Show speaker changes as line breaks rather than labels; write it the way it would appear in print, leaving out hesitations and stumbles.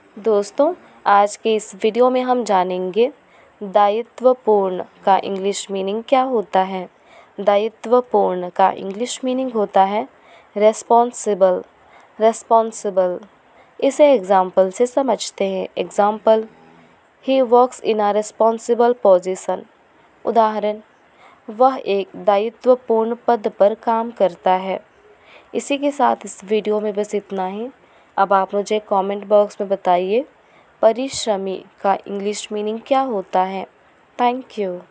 दोस्तों, आज के इस वीडियो में हम जानेंगे दायित्वपूर्ण का इंग्लिश मीनिंग क्या होता है। दायित्वपूर्ण का इंग्लिश मीनिंग होता है रेस्पॉन्सिबल। रेस्पॉन्सिबल इसे एग्जाम्पल से समझते हैं। Example, he works in a responsible position. उदाहरण, वह एक दायित्वपूर्ण पद पर काम करता है। इसी के साथ इस वीडियो में बस इतना ही। अब आप मुझे कमेंट बॉक्स में बताइए परिश्रमी का इंग्लिश मीनिंग क्या होता है। Thank you.